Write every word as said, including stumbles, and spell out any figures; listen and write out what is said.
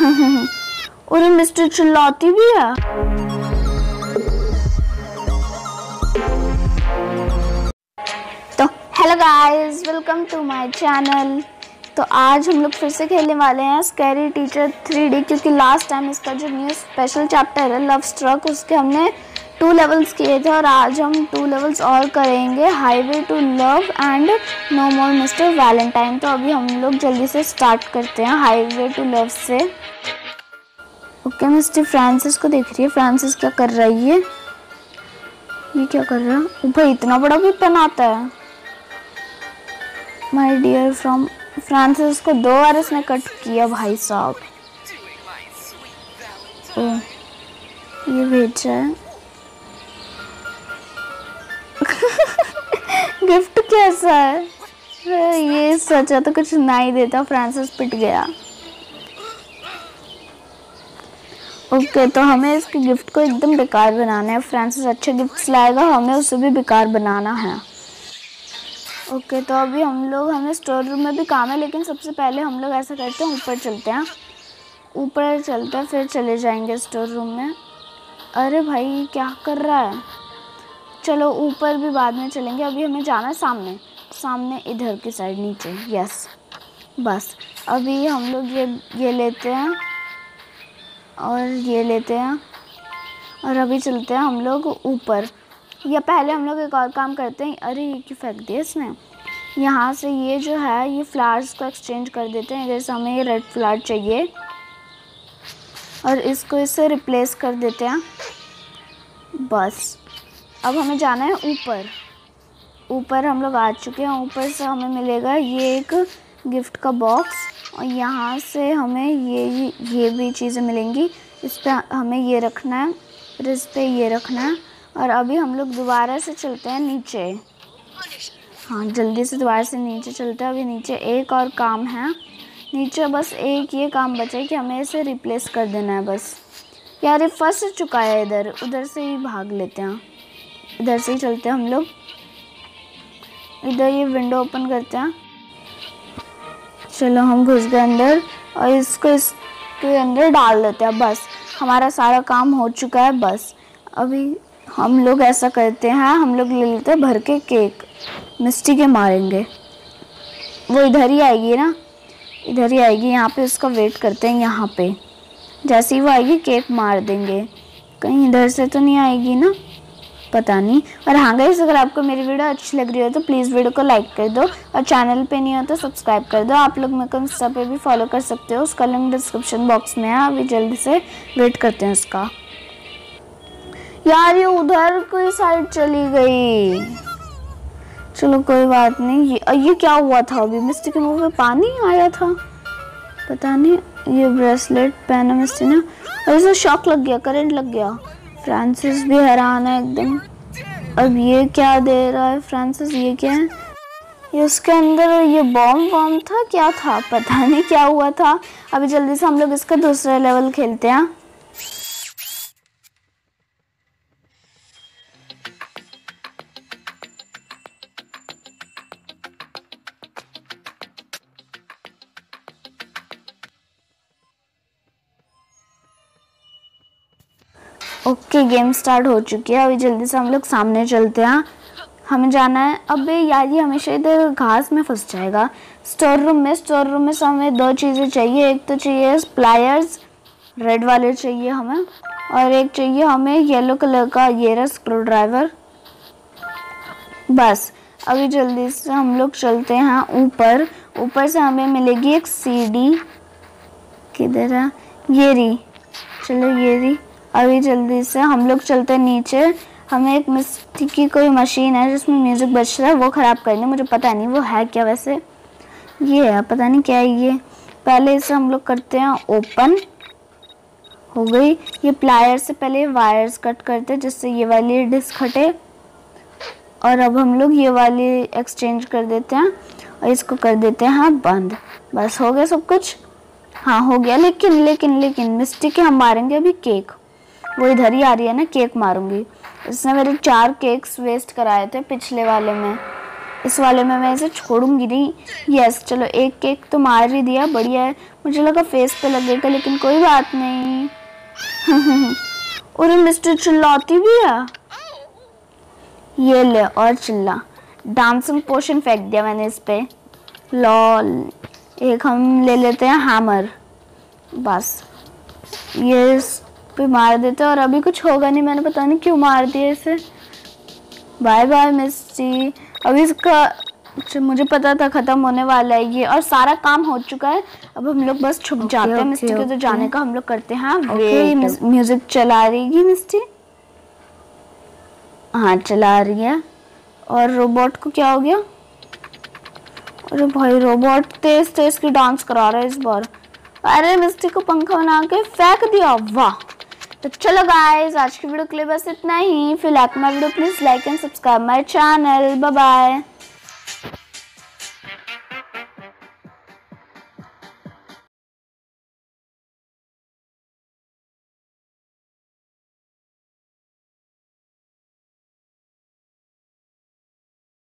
और मिस्टर चिल्लाती भी है। तो hello guys, welcome to my channel. तो आज हम लोग फिर से खेलने वाले हैं स्कैरी टीचर थ्री डी, क्योंकि लास्ट टाइम इसका जो न्यू स्पेशल चैप्टर है लव स्ट्रक, उसके हमने टू लेवल्स किए थे और आज हम टू लेवल्स और करेंगे, highway to love and no more Mister Valentine. तो अभी हम लोग जल्दी से स्टार्ट करते हैं हाईवे टू लव से। ओके, मिस्टर फ्रांसिस को देख रही है। फ्रांसिस क्या कर रही है? ये क्या कर रहा है? भाई इतना बड़ा भी पेन आता है। माय डियर फ्रॉम फ्रांसिस को दो बार इसने कट किया भाई साहब। ओ, ये भेजा है। गिफ्ट कैसा है? ये सचा तो कुछ ना ही देता। फ्रांसिस पिट गया। ओके okay, तो हमें इसके गिफ्ट को एकदम बेकार बनाना है। फ्रांसिस अच्छे गिफ्ट्स लाएगा, हमें उसे भी बेकार बनाना है। ओके okay, तो अभी हम लोग, हमें स्टोर रूम में भी काम है, लेकिन सबसे पहले हम लोग ऐसा करते हैं, ऊपर चलते हैं। ऊपर चलते हैं फिर चले जाएंगे स्टोर रूम में। अरे भाई क्या कर रहा है? चलो ऊपर भी बाद में चलेंगे, अभी हमें जाना है सामने सामने इधर की साइड नीचे। यस, बस अभी हम लोग ये ये लेते हैं और ये लेते हैं और अभी चलते हैं हम लोग ऊपर। या पहले हम लोग एक और काम करते हैं। अरे ये क्यों फेंक दिया इसने? यहाँ से ये जो है ये फ्लावर्स को एक्सचेंज कर देते हैं। जैसे हमें ये रेड फ्लावर चाहिए और इसको इससे रिप्लेस कर देते हैं। बस अब हमें जाना है ऊपर। ऊपर हम लोग आ चुके हैं। ऊपर से हमें मिलेगा ये एक गिफ्ट का बॉक्स और यहाँ से हमें ये ये भी चीज़ें मिलेंगी। इस पर हमें ये रखना है और इस पर ये रखना है। और अभी हम लोग दोबारा से चलते हैं नीचे। हाँ, जल्दी से दोबारा से नीचे चलते हैं। अभी नीचे एक और काम है। नीचे बस एक ये काम बचा है कि हमें इसे रिप्लेस कर देना है बस। यार ये फंस चुका है इधर, उधर से ही भाग लेते हैं। इधर से ही चलते हैं हम लोग। इधर ये विंडो ओपन करते हैं। चलो हम घुस गए अंदर और इसको इसके अंदर डाल देते हैं। बस हमारा सारा काम हो चुका है। बस अभी हम लोग ऐसा करते हैं, हम लोग ले लेते हैं भर के केक। मिस्टी के मारेंगे, वो इधर ही आएगी ना, इधर ही आएगी। यहाँ पे उसका वेट करते हैं। यहाँ पे जैसे ही वो आएगी केक मार देंगे। कहीं इधर से तो नहीं आएगी ना, पता नहीं। और हाँ गाइस, अगर आपको मेरी वीडियो अच्छी लग रही हो तो प्लीज़ वीडियो को लाइक कर दो और चैनल पे नहीं हो तो सब्सक्राइब कर दो। आप लोग मेरे को इंस्टा पे भी फॉलो कर सकते हो, उसका लिंक डिस्क्रिप्शन बॉक्स में है। अभी जल्दी से वेट करते हैं उसका। यार ये उधर कोई साइड चली गई। चलो कोई बात नहीं। ये ये क्या हुआ था? अभी मिस्टी के मुँह में पानी आया था, पता नहीं। ये ब्रेसलेट पहना मिस्टी ने और इसे शॉक लग गया, करंट लग गया। फ्रांसिस भी हैरान है एकदम। अब ये क्या दे रहा है फ्रांसिस? ये क्या है? ये उसके अंदर ये बॉम्ब वॉम्ब था, क्या था पता नहीं क्या हुआ था। अभी जल्दी से हम लोग इसका दूसरा लेवल खेलते हैं। ओके, गेम स्टार्ट हो चुकी है। अभी जल्दी से हम लोग सामने चलते हैं। हमें जाना है। अबे यार ये हमेशा इधर घास में फंस जाएगा। स्टोर रूम में स्टोर रूम में से हमें दो चीज़ें चाहिए। एक तो चाहिए प्लायर्स, रेड वाले चाहिए हमें, और एक चाहिए हमें येलो कलर का ये रहा स्क्रू ड्राइवर। बस अभी जल्दी से हम लोग चलते हैं ऊपर। ऊपर से हमें मिलेगी एक सीडी। किधर है? ये रही। चलो ये रही। अभी जल्दी से हम लोग चलते हैं नीचे। हमें एक मिस्टी की कोई मशीन है जिसमें म्यूज़िक बज रहा है, वो ख़राब करनी है। मुझे पता नहीं वो है क्या, वैसे ये है, पता नहीं क्या है ये। पहले इसे हम लोग करते हैं ओपन। हो गई। ये प्लायर से पहले वायर्स कट करते हैं जिससे ये वाली डिस्क हटे। और अब हम लोग ये वाली एक्सचेंज कर देते हैं और इसको कर देते हैं बंद। बस हो गया सब कुछ। हाँ हो गया। लेकिन लेकिन लेकिन मिस्टी के हम मारेंगे अभी केक। वो इधर ही आ रही है ना, केक मारूंगी। इसने मेरे चार केक्स वेस्ट कराए थे पिछले वाले में। इस वाले में मैं इसे छोड़ूंगी नहीं। यस, चलो एक केक तो मार ही दिया, बढ़िया है। मुझे लगा फेस पे लगेगा, लेकिन कोई बात नहीं। और मिस्टी चिल्लाती भी है। ये ले और चिल्ला। डांसिंग पोशन फेंक दिया मैंने इस पे। लॉल। एक हम ले लेते हैं हैमर, बस ये इस पे मार देते हैं और अभी कुछ होगा नहीं। मैंने पता नहीं क्यों मार दिया इसे। Bye bye Misty. अभी इसका मुझे पता था खत्म होने वाला है ये, और सारा काम हो चुका है। अब हम लोग बस छुप okay, जाते हैं। okay, मिस्टी okay. के तो जाने का हम लोग करते हैं वेट। म्यूजिक चला रही मिस्टी? हाँ चला रही है। और रोबोट को क्या हो गया? अरे भाई रोबोट तेज तेज की डांस करा रहा है इस बार। अरे मिस्टी को पंखा बना के फेंक दिया, वाह। तो चलो गाइस, आज की वीडियो के लिए बस इतना ही। फिर like my video, please like and subscribe my channel. Bye bye.